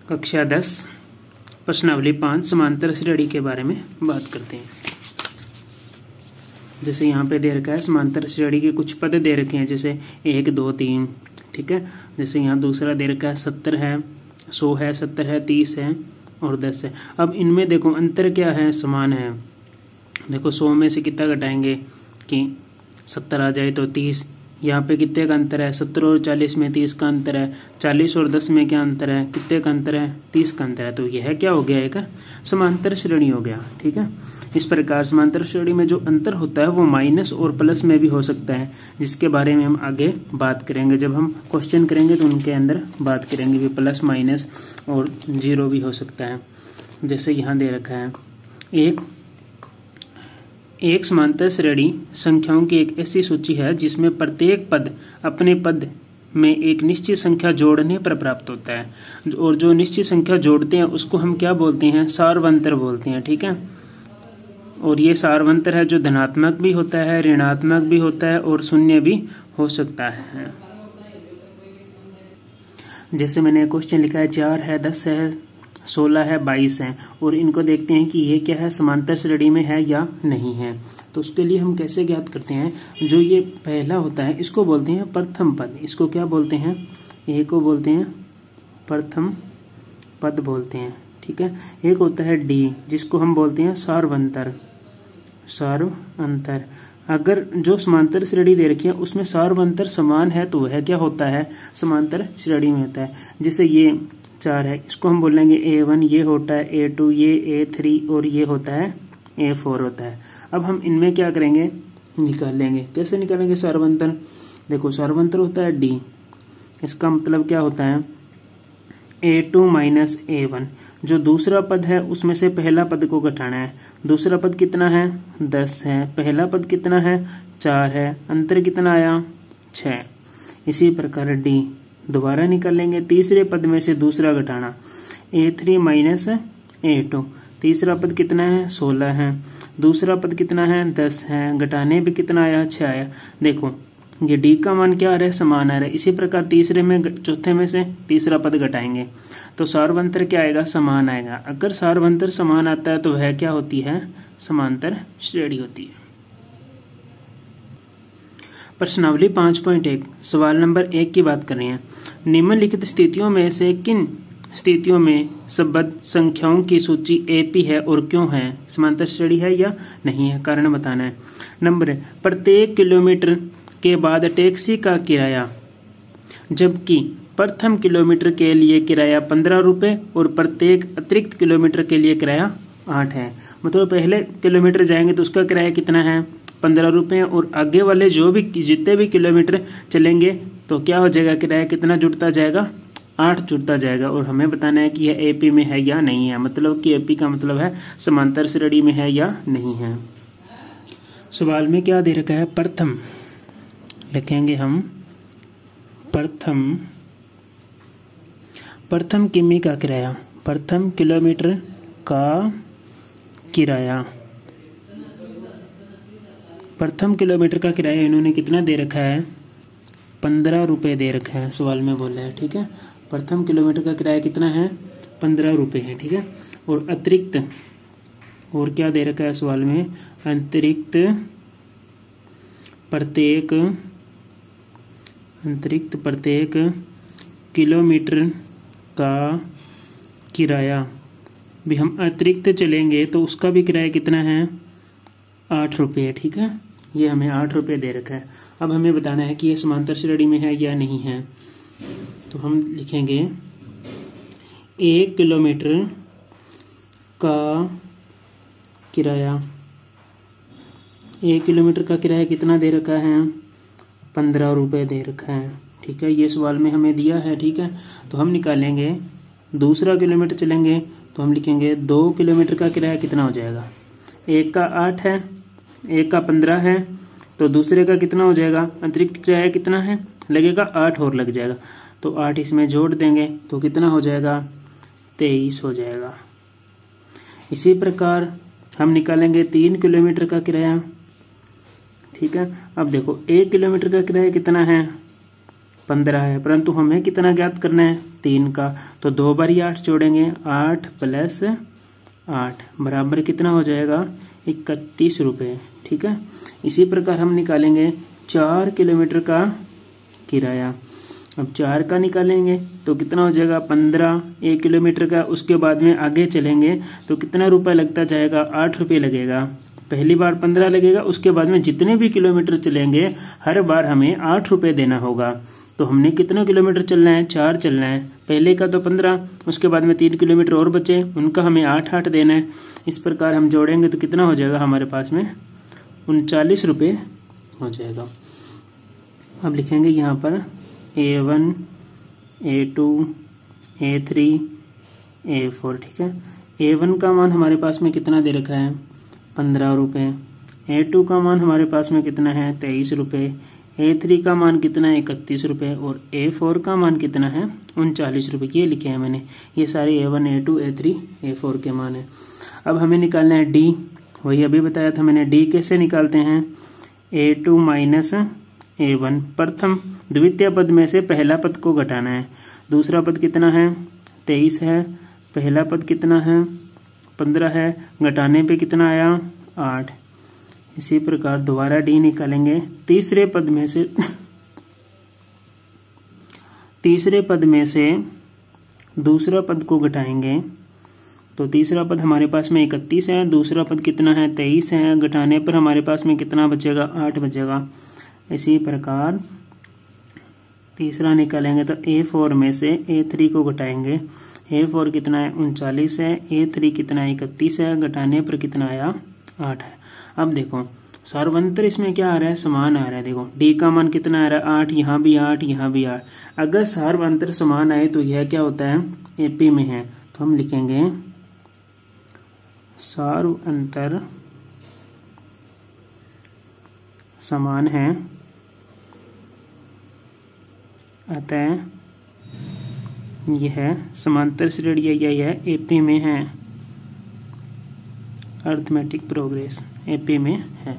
कक्षा 10 प्रश्नावली 5 समांतर श्रेणी के बारे में बात करते हैं। जैसे यहाँ पे दे रखा है समांतर श्रेणी के कुछ पद दे रखे हैं, जैसे 1 2 3, ठीक है। जैसे यहाँ दूसरा दे रखा है 70 है, 100 है, 70 है, 30 है और 10 है। अब इनमें देखो अंतर क्या है, समान है। देखो 100 में से कितना घटाएंगे कि 70 आ जाए तो 30। यहाँ पे कितने का अंतर है, 70 और 40 में 30 का अंतर है। 40 और 10 में क्या अंतर है, कितने का अंतर है, 30 का अंतर है। तो यह क्या हो गया, एक समांतर श्रेणी हो गया, ठीक है। इस प्रकार समांतर श्रेणी में जो अंतर होता है वो माइनस और प्लस में भी हो सकता है, जिसके बारे में हम आगे बात करेंगे। जब हम क्वेश्चन करेंगे तो उनके अंदर बात करेंगे कि प्लस माइनस और जीरो भी हो सकता है। जैसे यहाँ दे रखा है एक समांतर श्रेणी संख्याओं की एक ऐसी सूची है जिसमें प्रत्येक पद अपने पद में एक निश्चित संख्या जोड़ने पर प्राप्त होता है, और जो निश्चित संख्या जोड़ते हैं उसको हम क्या बोलते हैं, सार्वंतर बोलते हैं, ठीक है। और ये सार्वंतर है जो धनात्मक भी होता है, ऋणात्मक भी होता है और शून्य भी हो सकता है। जैसे मैंने क्वेश्चन लिखा है 4 है, 10 है, 16 है, 22 है, और इनको देखते हैं कि ये क्या है, समांतर श्रेणी में है या नहीं है। तो उसके लिए हम कैसे ज्ञात करते हैं, जो ये पहला होता है इसको बोलते हैं प्रथम पद। इसको क्या बोलते हैं, ए को बोलते हैं प्रथम पद बोलते हैं, ठीक है। एक होता है डी जिसको हम बोलते हैं सार्वंतर। सार्वंतर अगर जो समांतर श्रेणी दे रखी है उसमें सार्वंतर समान है तो वह क्या होता है, समांतर श्रेणी में होता है। जैसे ये 4 है, इसको हम बोलेंगे A1, ये होता है A2, ये A3 और ये होता है A4 होता है। अब हम इनमें क्या करेंगे, निकालेंगे। कैसे निकालेंगे सार्वंतर, देखो सार्वंतर होता है D, इसका मतलब क्या होता है A2 माइनस A1। जो दूसरा पद है उसमें से पहला पद को घटाना है। दूसरा पद कितना है, 10 है, पहला पद कितना है, 4 है, अंतर कितना आया, 6। इसी प्रकार D दोबारा निकालेंगे, तीसरे पद में से दूसरा घटाना, A3 माइनस A2। तीसरा पद कितना है, 16 है, दूसरा पद कितना है, 10 है, घटाने पे कितना आया, 6 आया। देखो ये D का मान क्या आ रहा है, समान आ रहा है। इसी प्रकार तीसरे में चौथे में से तीसरा पद घटाएंगे तो सार्वंतर क्या आएगा, समान आएगा। अगर सार्वंतर समान आता है तो वह क्या होती है, समांतर श्रेणी होती है। प्रश्नावली 5.1 सवाल नंबर 1 की बात कर रहे हैं। निम्नलिखित स्थितियों में से किन स्थितियों में संबद्ध संख्याओं की सूची AP है और क्यों है, समांतर श्रेणी है या नहीं है, कारण बताना है। नंबर, प्रत्येक किलोमीटर के बाद टैक्सी का किराया, जबकि प्रथम किलोमीटर के लिए किराया 15 रुपये और प्रत्येक अतिरिक्त किलोमीटर के लिए किराया 8 है। मतलब पहले किलोमीटर जाएंगे तो उसका किराया कितना है, 15 रुपये, और आगे वाले जितने भी किलोमीटर चलेंगे तो क्या हो जाएगा, किराया कितना जुड़ता जाएगा, 8 जुड़ता जाएगा। और हमें बताना है कि यह AP में है या नहीं है, मतलब कि AP का मतलब है समांतर श्रेणी में है या नहीं है। सवाल में क्या दे रखा है, प्रथम लिखेंगे हम प्रथम किमी का किराया, प्रथम किलोमीटर का किराया, प्रथम किलोमीटर का किराया इन्होंने कितना दे रखा है, 15 रुपये दे रखा है, सवाल में बोला है, ठीक है। प्रथम किलोमीटर का किराया कितना है, 15 रुपये है, ठीक है। और अतिरिक्त और क्या दे रखा है सवाल में, अतिरिक्त प्रत्येक किलोमीटर का किराया भी हम अतिरिक्त चलेंगे तो उसका भी किराया कितना है, 8 रुपये, ठीक है। ये हमें 8 रुपये दे रखा है। अब हमें बताना है कि ये समांतर श्रेणी में है या नहीं है। तो हम लिखेंगे 1 किलोमीटर का किराया, 1 किलोमीटर का किराया कितना दे रखा है, 15 रुपये दे रखा है, ठीक है। ये सवाल में हमें दिया है, ठीक है। तो हम निकालेंगे, दूसरा किलोमीटर चलेंगे तो हम लिखेंगे 2 किलोमीटर का किराया कितना हो जाएगा, एक का 8 है, एक का 15 है, तो दूसरे का कितना हो जाएगा, अतिरिक्त किराया कितना है, लगेगा 8 और लग जाएगा, तो 8 इसमें जोड़ देंगे तो कितना हो जाएगा, 23 हो जाएगा। इसी प्रकार हम निकालेंगे 3 किलोमीटर का किराया, ठीक है। अब देखो 1 किलोमीटर का किराया कितना है, 15 है, परंतु हमें कितना ज्ञात करना है 3 का। तो 2 बार 8 जोड़ेंगे, 8 + 8 बराबर कितना हो जाएगा 31 रुपये। ठीक है, इसी प्रकार हम निकालेंगे 4 किलोमीटर का किराया। अब 4 का निकालेंगे तो कितना हो जाएगा 15 1 किलोमीटर का। उसके बाद में आगे चलेंगे तो कितना रुपया लगता जाएगा 8 रुपये लगेगा। पहली बार 15 लगेगा, उसके बाद में जितने भी किलोमीटर चलेंगे हर बार हमें 8 रुपये देना होगा। तो हमने कितना किलोमीटर चलना है 4 चलना है, पहले का तो 15, उसके बाद में 3 किलोमीटर और बचे, उनका हमें 8 देना है। इस प्रकार हम जोड़ेंगे तो कितना हो जाएगा हमारे पास में 39 रुपये हो जाएगा। अब लिखेंगे यहाँ पर A1 A2 A3 A4। ठीक है, A1 का मान हमारे पास में कितना दे रखा है 15 रुपये, A2 का मान हमारे पास में कितना है 23 रुपये, A3 का मान कितना है 31 रुपये और A4 का मान कितना है 39 रुपये। ये लिखे हैं मैंने, ये सारे A1 A2 A3 A4 के मान है। अब हमें निकालना है D, वही अभी बताया था मैंने। D कैसे निकालते हैं A2 - A1। प्रथम द्वितीय पद में से पहला पद को घटाना है। दूसरा पद कितना है 23 है, पहला पद कितना है 15 है, घटाने पे कितना आया 8। इसी प्रकार दोबारा D निकालेंगे। तीसरे पद में से दूसरा पद को घटाएंगे तो तीसरा पद हमारे पास में 31 है, दूसरा पद कितना है 23 है, घटाने पर हमारे पास में कितना बचेगा 8 बचेगा। इसी प्रकार तीसरा निकालेंगे तो A4 में से A3 को घटाएंगे। A4 कितना है 39 है, A3 कितना है 31 है, घटाने पर कितना आया 8 है। अब देखो सार्वंतर इसमें क्या आ रहा है समान आ रहा है। देखो D का मान कितना आ रहा है 8, यहाँ भी 8, यहाँ भी 8। अगर सार्वंतर समान आए तो यह क्या होता है AP में है। तो हम लिखेंगे सार्वंतर समान है अतः यह समांतर श्रेणी यह AP में है। अर्थमेटिक प्रोग्रेस AP में है।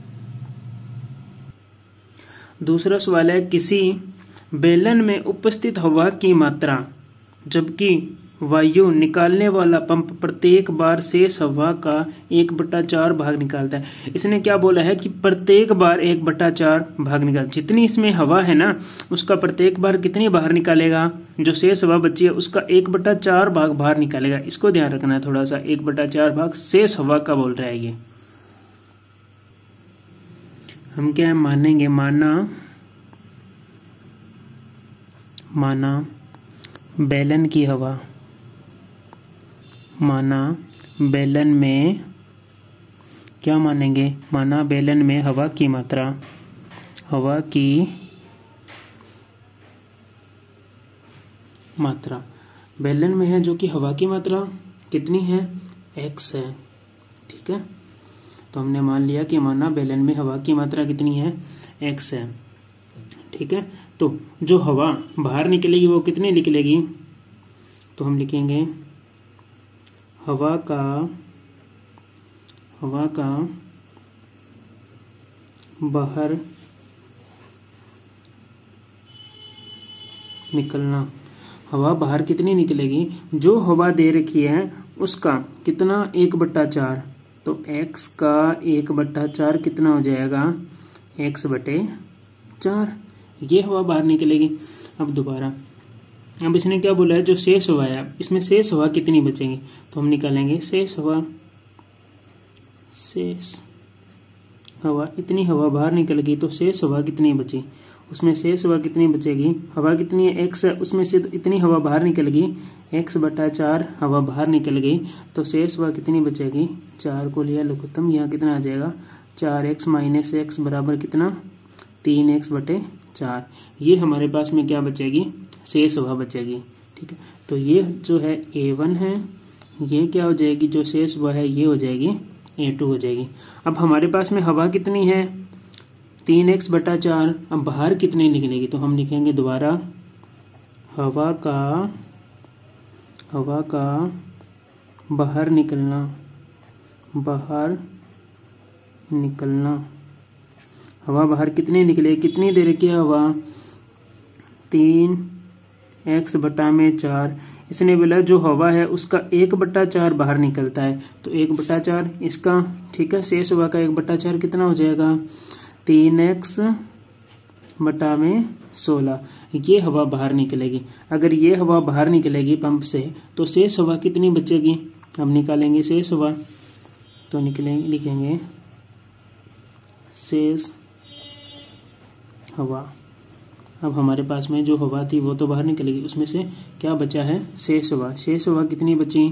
दूसरा सवाल है किसी बेलन में उपस्थित हवा की मात्रा जबकि वायु निकालने वाला पंप प्रत्येक बार शेष हवा का 1/4 भाग निकालता है। इसने क्या बोला है कि प्रत्येक बार 1/4 भाग निकाल, जितनी इसमें हवा है ना उसका प्रत्येक बार कितनी बाहर निकालेगा, जो शेष हवा बची है उसका 1/4 भाग बाहर निकालेगा। इसको ध्यान रखना है थोड़ा सा, 1/4 भाग शेष हवा का बोल रहा है ये। हम क्या मानेंगे, माना बेलन की हवा, माना बेलन में क्या मानेंगे, माना बेलन में हवा की मात्रा, हवा की मात्रा बेलन में है जो कि हवा की मात्रा कितनी है x है। ठीक है, तो हमने मान लिया कि माना बेलन में हवा की मात्रा कितनी है x है। ठीक है, तो जो हवा बाहर निकलेगी वो कितनी निकलेगी, तो हम लिखेंगे हवा का बाहर निकलना। हवा बाहर कितनी निकलेगी, जो हवा दे रखी है उसका कितना 1/4, तो x का 1/4 कितना हो जाएगा x/4, ये हवा बाहर निकलेगी। अब दोबारा अब इसने क्या बोला है जो शेष हवा है, इसमें शेष हवा कितनी बचेगी, तो हम निकालेंगे शेष हवा इतनी हवा बाहर निकल गई, तो शेष हवा कितनी बची, उसमें शेष हवा कितनी बचेगी, हवा कितनी है x है, उसमें से तो इतनी हवा बाहर निकल गई, x/4 हवा बाहर निकल गई, तो शेष हवा कितनी बचेगी 4 को लिया लघुत्तम, यहाँ कितना आ जाएगा 4x - x बराबर कितना 3x/4। ये हमारे पास में क्या बचेगी शेष हवा बचेगी। ठीक है, तो ये जो है A1 है, ये क्या हो जाएगी जो शेष हवा है ये हो जाएगी A2 हो जाएगी। अब हमारे पास में हवा कितनी है 3x/4, अब बाहर कितनी निकलेगी, तो हम लिखेंगे दोबारा हवा का बाहर निकलना, हवा बाहर कितनी निकलेगी, कितनी दे रखी है हवा 3x बटा में 4। इसने बोला जो हवा है उसका 1/4 बाहर निकलता है, तो 1/4 इसका, ठीक है। शेष हवा का 1/4 कितना हो जाएगा, 3x बटा में 16। ये हवा बाहर निकलेगी। अगर ये हवा बाहर निकलेगी पंप से तो शेष हवा कितनी बचेगी, हम निकालेंगे शेष हवा। तो लिखेंगे शेष हवा। अब हमारे पास में जो हवा थी वो तो बाहर निकलेगी, उसमें से क्या बचा है, शेष हवा। शेष हवा कितनी बची,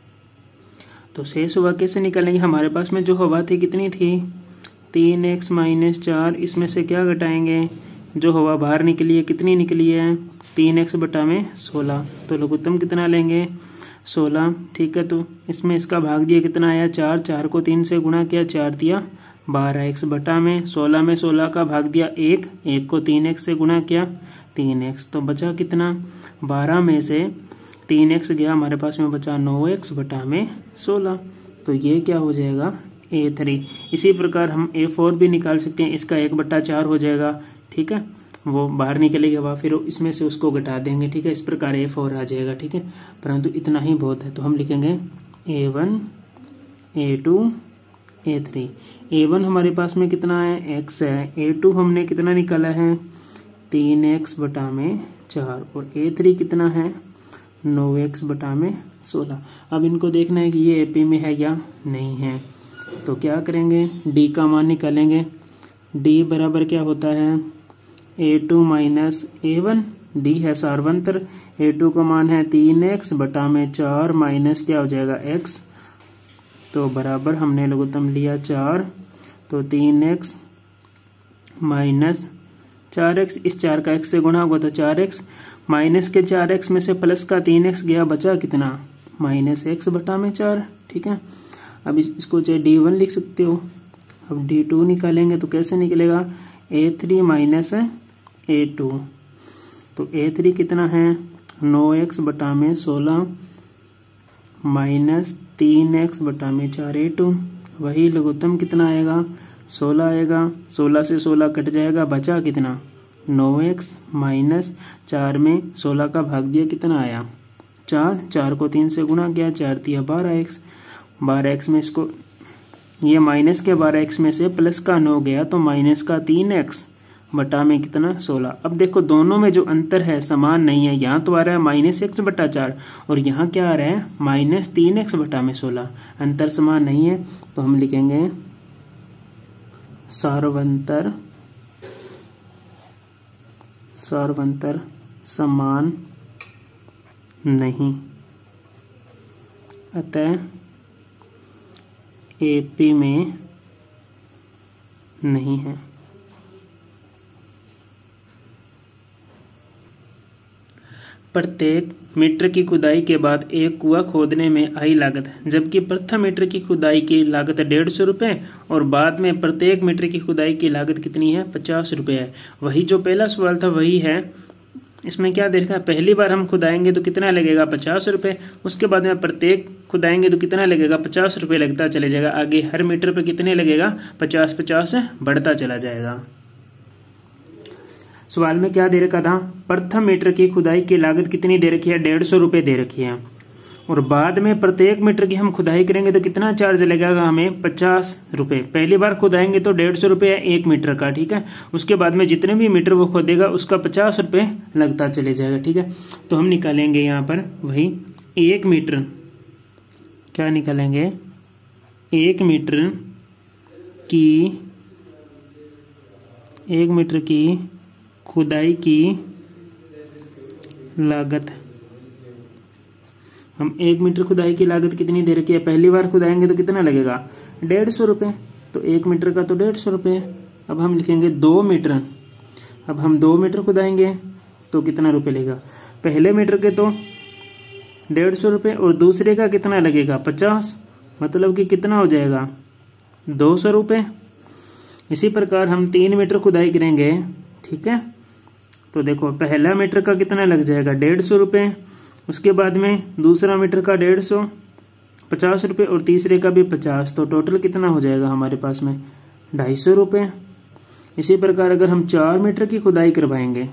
तो शेष हवा कैसे निकालेंगे, हमारे पास में जो हवा थी कितनी थी, 3x - 4। इसमें से क्या घटाएंगे, जो हवा बाहर निकली है कितनी निकली है, 3x बटा में 16। तो लघुत्तम कितना लेंगे, 16, ठीक है। तो इसमें इसका भाग दिया कितना आया, 4। 4 को 3 से गुणा किया, 4 दिया 12, x बटा में 16 में 16 का भाग दिया 1, 1 को 3x से गुणा किया 3x। तो बचा कितना, 12 में से 3x गया, हमारे पास में बचा 9x बटा में 16। तो ये क्या हो जाएगा, A3। इसी प्रकार हम A4 भी निकाल सकते हैं, इसका 1/4 हो जाएगा, ठीक है। वो बाहर निकलेगी हवा, फिर इसमें से उसको घटा देंगे, ठीक है। इस प्रकार A4 आ जाएगा, ठीक है। परंतु इतना ही बहुत है, तो हम लिखेंगे A1 A2 A3। A1 हमारे पास में कितना है, x है। A2 हमने कितना निकाला है, 3x बटा में 4। और A3 कितना है, 9x बटा में 16। अब इनको देखना है कि ये AP में है या नहीं है। तो क्या करेंगे, D का मान निकालेंगे। D बराबर क्या होता है, A2 - A1। D है सार्वंतर। A2 का मान है 3x बटा में 4 माइनस क्या हो जाएगा, x। तो बराबर हमने लघुत्तम लिया 4, तो 3x माइनस 4x, इस 4 का x से गुणा होगा तो 4x, माइनस के 4x में से प्लस का 3x गया, बचा कितना, -x बटा में 4, ठीक है। अब इसको चाहे D1 लिख सकते हो। अब D2 निकालेंगे तो कैसे निकलेगा, A3 माइनस A2। तो A3 कितना है, 9x बटा में 16 माइनस 3x बटा में 4 A2। वही लघुत्तम कितना आएगा, 16 आएगा। 16 से 16 कट जाएगा, बचा कितना, 9x माइनस 4 में 16 का भाग दिया कितना आया, 4। 4 को 3 से गुणा किया, 4 दिया 12x। 12x में इसको, ये माइनस के 12x में से प्लस का 9 गया, तो माइनस का 3x बटा में कितना, 16। अब देखो दोनों में जो अंतर है समान नहीं है। यहाँ तो आ रहा है -x बटा 4 और यहाँ क्या आ रहा है, -3x बटा में 16। अंतर समान नहीं है, तो हम लिखेंगे सार्वंतर समान नहीं, अतः AP में नहीं है। प्रत्येक मीटर की खुदाई के बाद एक कुआं खोदने में आई लागत, जबकि प्रथम मीटर की खुदाई की लागत 150 रुपये और बाद में प्रत्येक मीटर की खुदाई की लागत कितनी है, 50 रुपये है। वही जो पहला सवाल था वही है। इसमें क्या देखा, पहली बार हम खुदाएंगे तो कितना लगेगा, 50 रुपये। उसके बाद में प्रत्येक खुदाएंगे तो कितना लगेगा, 50 रुपये लगता चले जाएगा। आगे हर मीटर पर कितने लगेगा, 50 बढ़ता चला जाएगा। सवाल में क्या दे रखा था, प्रथम मीटर की खुदाई की लागत कितनी दे रखी है, 150 रुपये दे रखी है। और बाद में प्रत्येक मीटर की हम खुदाई करेंगे तो कितना चार्ज लगेगा हमें, 50 रुपये। पहली बार खुदाएंगे तो 150 रुपये है 1 मीटर का, ठीक है। उसके बाद में जितने भी मीटर वो खोदेगा उसका 50 रुपये लगता चले जाएगा, ठीक है। तो हम निकालेंगे यहाँ पर वही 1 मीटर, क्या निकालेंगे, 1 मीटर की खुदाई की लागत। हम 1 मीटर खुदाई की लागत कितनी दे रखी है, पहली बार खुदाएंगे तो कितना लगेगा, 150 रुपये। तो 1 मीटर का तो 150 रुपये। अब हम लिखेंगे 2 मीटर। अब हम 2 मीटर खुदाएंगे तो कितना रुपये लगेगा, पहले मीटर के तो 150 रुपये और दूसरे का कितना लगेगा, 50। मतलब कि कितना हो जाएगा, 200 रुपये। इसी प्रकार हम 3 मीटर खुदाई करेंगे, ठीक है। तो देखो पहला मीटर का कितना लग जाएगा, 150 रुपये। उसके बाद में दूसरा मीटर का 150, 50 रुपये और तीसरे का भी 50। तो टोटल कितना हो जाएगा हमारे पास में, 250 रुपये। इसी प्रकार अगर हम 4 मीटर की खुदाई करवाएंगे,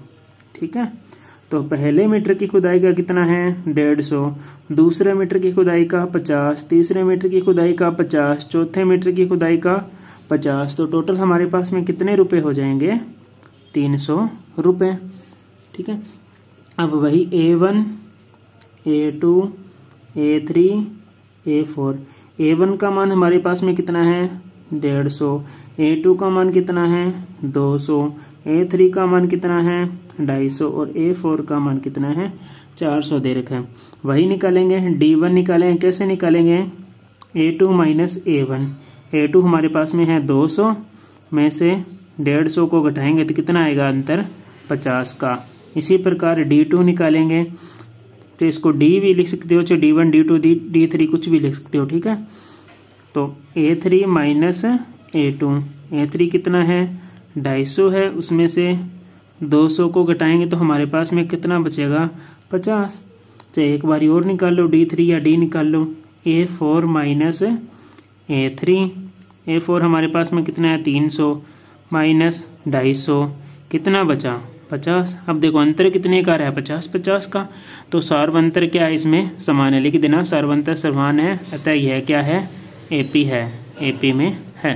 ठीक है। तो पहले मीटर की खुदाई का कितना है 150, दूसरे मीटर की खुदाई का 50, तीसरे मीटर की खुदाई का 50, चौथे मीटर की खुदाई का 50। तो टोटल हमारे पास में कितने रुपए हो जाएंगे 300 रुपये। ठीक है। अब वही A1 A2 A3 A4, A1 का मान हमारे पास में कितना है 150, A2 का मान कितना है 200, A3 का मान कितना है 250 और A4 का मान कितना है 400 दे रखा है। वही निकालेंगे, D1 निकालेंगे। कैसे निकालेंगे A2 माइनस A1। A2 हमारे पास में है 200 में से 150 को घटाएंगे तो कितना आएगा अंतर 50 का। इसी प्रकार D2 निकालेंगे तो इसको D भी लिख सकते हो, चाहे D1 D2 D3 कुछ भी लिख सकते हो। ठीक है। तो A3 माइनस A2, A3 कितना है 250 है, उसमें से 200 को घटाएंगे तो हमारे पास में कितना बचेगा 50। चाहे एक बारी और निकाल लो, D3 या D निकाल लो। A4 माइनस A3, A4 हमारे पास में कितना है 300 माइनस 250, कितना बचा 50। अब देखो अंतर कितने का रहा है 50-50 का। तो सार्वंतर क्या है इसमें समान है, लिख देना सार्वंतर समान है, अतः यह क्या है AP है, AP में है।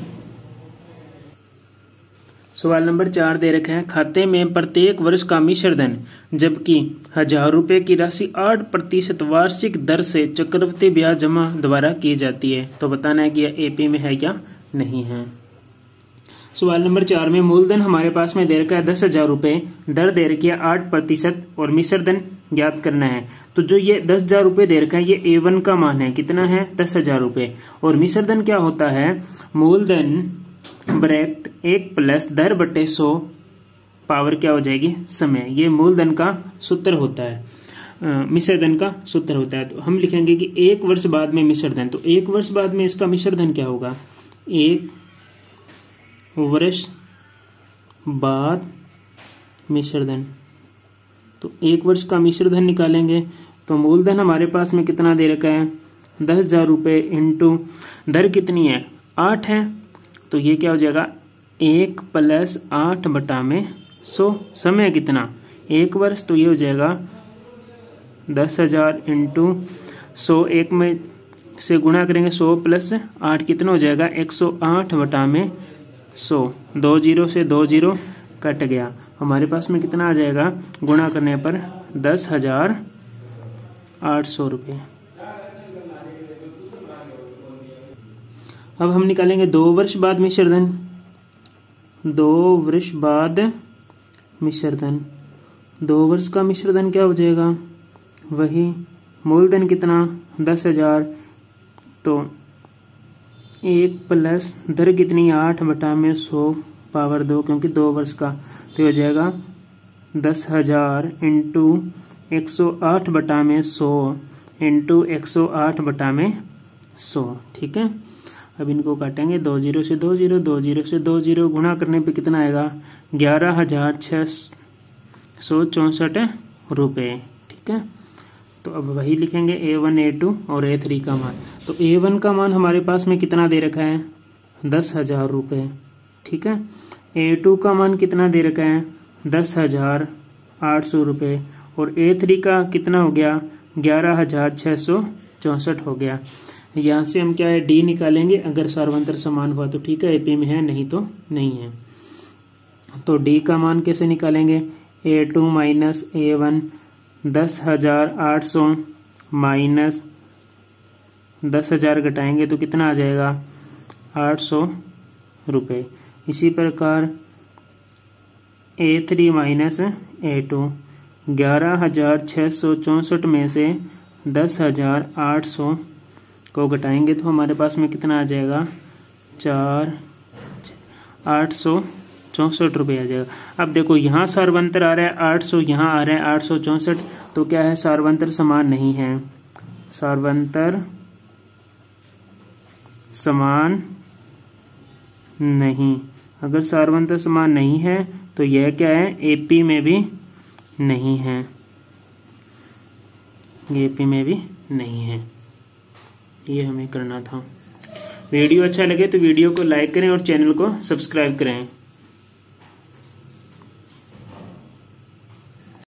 सवाल नंबर 4 दे रखे हैं, खाते में प्रत्येक वर्ष का मिश्र धन जबकि 1000 रुपये की राशि 8% वार्षिक दर से चक्रवृद्धि ब्याज जमा द्वारा की जाती है। तो बताना है कि यह AP में है या नहीं है। सवाल नंबर 4 में मूलधन हमारे पास में दे रखा है 10,000 रुपये, दर दे रखी है 8% और मिश्र धन ज्ञात करना है। तो जो ये 10,000 रुपये दे रखा है ये A1 का मान है, कितना है 10,000 रुपये। और मिश्र धन क्या होता है मूलधन ब्रैकेट 1 प्लस दर बटे 100 पावर क्या हो जाएगी समय। ये मूलधन का सूत्र होता है, मिश्र धन का सूत्र होता है। तो हम लिखेंगे कि 1 वर्ष बाद में मिश्र धन, तो 1 वर्ष बाद में इसका मिश्र धन क्या होगा 1 वर्ष बाद मिश्र धन। तो 1 वर्ष का मिश्र धन निकालेंगे तो मूलधन हमारे पास में कितना दे रखा है 10,000 रुपये इंटू दर कितनी है 8 है, तो ये क्या हो जाएगा 1 प्लस 8 बटा में 100। समय कितना 1 वर्ष, तो ये हो जाएगा 10,000 इंटू 100, 1 में से गुणा करेंगे 100 प्लस 8 कितना हो जाएगा 108 बटा में 100। 2 0 से 2 0 कट गया, हमारे पास में कितना आ जाएगा गुणा करने पर 10,800 रुपये। अब हम निकालेंगे 2 वर्ष बाद मिश्र धन। 2 वर्ष बाद मिश्र धन, 2 वर्ष का मिश्र धन क्या हो जाएगा वही मूलधन कितना 10,000, तो 1 प्लस दर कितनी 8 बटा में 100 पावर 2 क्योंकि 2 वर्ष का, तो हो जाएगा 10,000 इंटू 108 बटा में 100 इंटू 108 बटा में 100। ठीक है। अब इनको काटेंगे 2 0 से 2 0, 2 0 से 2 0 गुणा करने पे कितना आएगा 11,664 रुपये। ठीक है। तो अब वही लिखेंगे A1 A2 और A3 का मान। तो A1 का मान हमारे पास में कितना दे रखा है 10,000 रुपये। ठीक है। A2 का मान कितना दे रखा है 10,800 रुपये और A3 का कितना हो गया 11,664 हो गया। यहाँ से हम क्या है D निकालेंगे, अगर सार्वंतर समान हुआ तो ठीक है AP में है, नहीं तो नहीं है। तो D का मान कैसे निकालेंगे A2 माइनस A1, 10,800 माइनस 10,000 घटाएंगे तो कितना आ जाएगा 800 रुपये। इसी प्रकार A3 माइनस A2, 11,664 में से 10,800 को घटाएंगे तो हमारे पास में कितना आ जाएगा 864 रुपये आ जाएगा। अब देखो यहाँ सार्वंतर आ रहा है 800, यहाँ आ रहा है 864, तो क्या है सार्वंतर समान नहीं है, सार्वंतर समान नहीं। अगर सार्वंतर समान नहीं है तो यह क्या है AP में भी नहीं है, ये AP में भी नहीं है। ये हमें करना था। वीडियो अच्छा लगे तो वीडियो को लाइक करें और चैनल को सब्सक्राइब करें।